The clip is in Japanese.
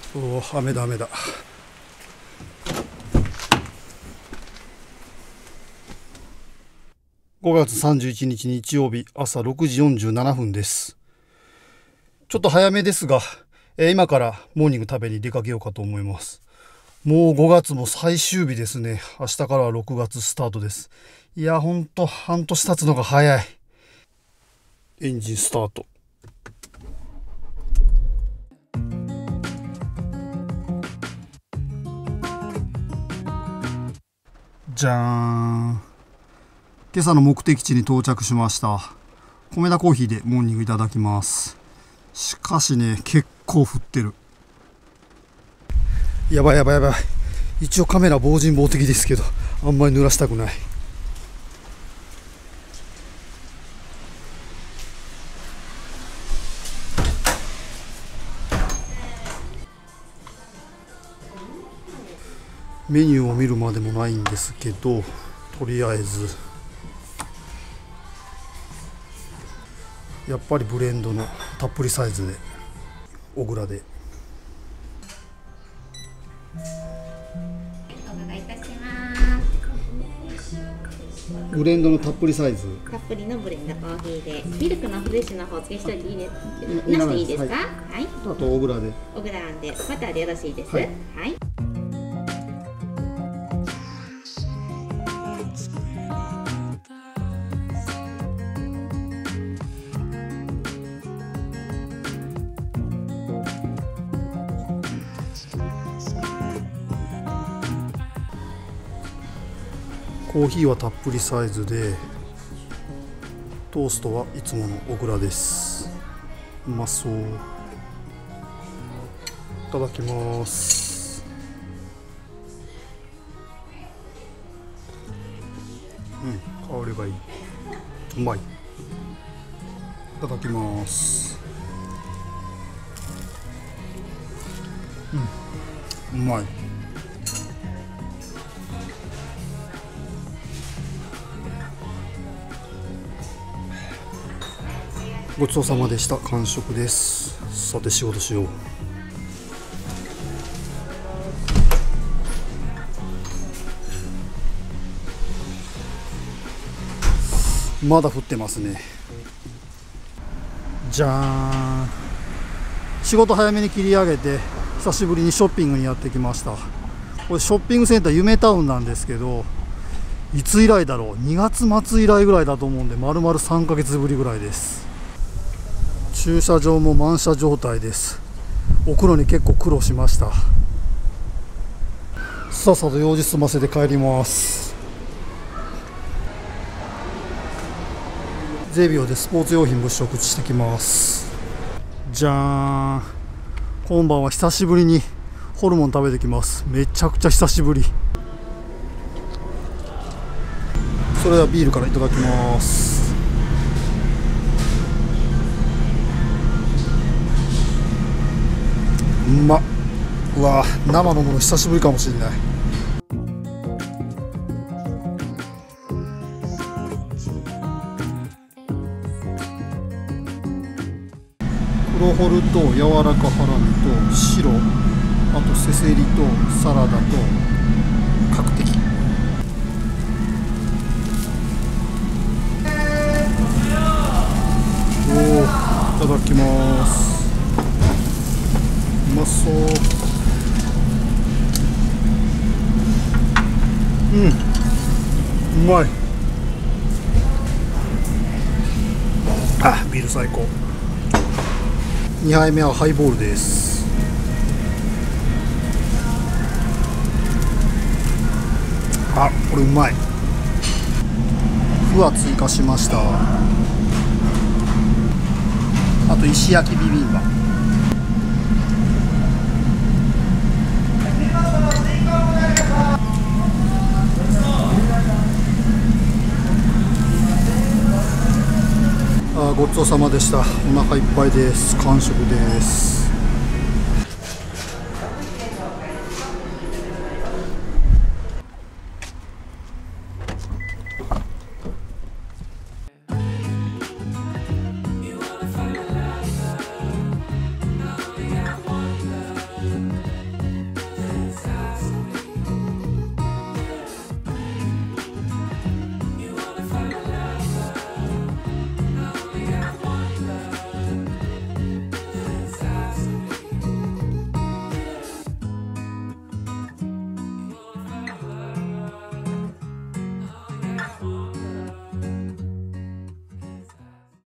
おお、雨だ雨だ。5月31日日曜日朝6時47分です。ちょっと早めですが、今からモーニング食べに出かけようかと思います。もう5月も最終日ですね。明日からは6月スタートです。いや、ほんと半年経つのが早い。エンジンスタート。じゃーん。今朝の目的地に到着しました。米田コーヒーでモーニングいただきます。しかしね、結構降ってる。やばいやばいやばい。一応カメラ防塵防滴ですけど、あんまり濡らしたくない。メニューを見るまでもないんですけど、とりあえずやっぱりブレンドのたっぷりサイズで小倉で。 お伺いいたします。 ブレンドのたっぷりサイズ。 たっぷりのブレンドコーヒーでミルクのフレッシュの方お付けしておいていいですなしでいいですか？はい。 あと小倉で。 小倉あんでバターでよろしいです。 ははい。 コーヒーはたっぷりサイズで、トーストはいつもの小倉です。うまそう。いただきます。香りがいい。うまい。いただきます。うまい。ごちそうさまでした。完食です。さて仕事しよう。まだ降ってますね。じゃーん。仕事早めに切り上げて久しぶりにショッピングにやってきました。これショッピングセンター夢タウンなんですけど、いつ以来だろう。2月末以来ぐらいだと思うんで、丸々3ヶ月ぶりぐらいです。駐車場も満車状態です。送るのに結構苦労しました。さっさと用事済ませて帰ります。ゼビオでスポーツ用品物色してきます。じゃーん。今晩は久しぶりにホルモン食べてきます。めちゃくちゃ久しぶり。それではビールからいただきます。うまっ。うわ、生のもの久しぶりかもしれない。黒ホルと柔らかハラミと白、あとせせりとサラダと角的。おお、いただきます。うまそう。うまい。あ、ビール最高。2杯目はハイボールです。あ、これうまい。麩は追加しました。あと石焼きビビンバ。ごちそうさまでした。お腹いっぱいです。完食です。